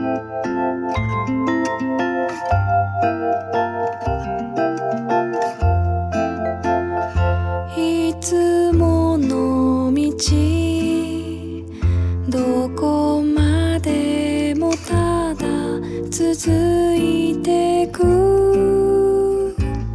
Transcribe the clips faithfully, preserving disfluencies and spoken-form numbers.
いつもの道どこまでもただ続いてく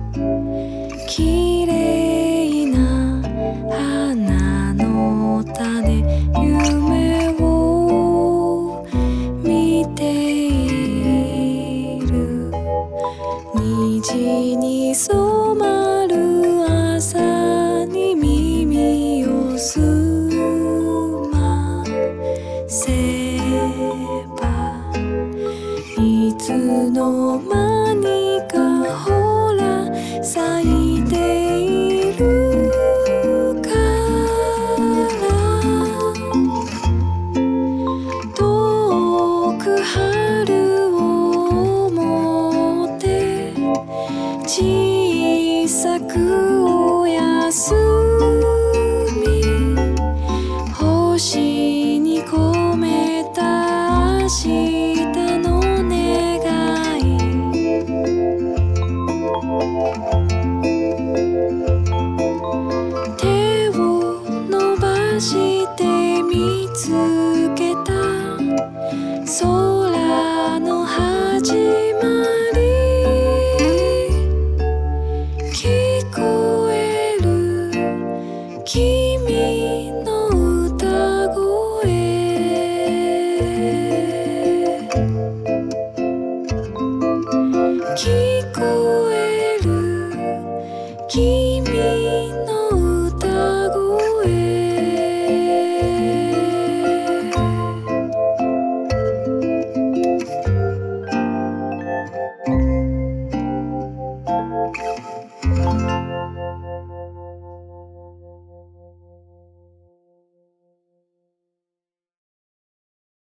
綺麗な花の種夢を見ている虹に染まる朝に耳を澄ませばいつの間にかほら咲いているから遠く春を思って小さくおやすみ星に込めた明日の願い手を伸ばして見つけた空の始まり聞こえる